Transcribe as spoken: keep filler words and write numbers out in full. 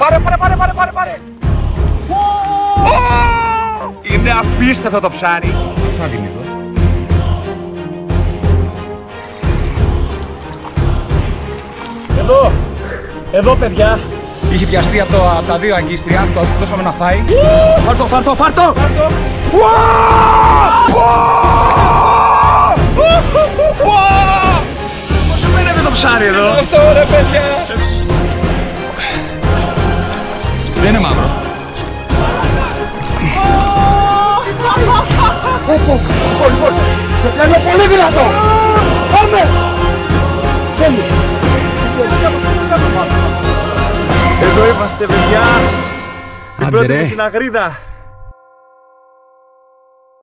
Πάρε, πάρε, πάρε, πάρε, πάρε, πάρε. Είναι απίστευτο το ψάρι. Αυτό είναι εδώ. Εδώ, εδώ παιδιά. Είχε πιαστεί από, το, από τα δύο αγκίστρια, το δώσαμε να φάει. Πάρ' το, πάρ' το, πάρ' το! Πώς φαίνεται το ψάρι εδώ? Αυτό ρε παιδιά! Δεν είναι μαύρο. Σε θέλω πολύ δυνατό! Πάμε! Εδώ είμαστε παιδιά! Την πρώτη μου συναγρίδα!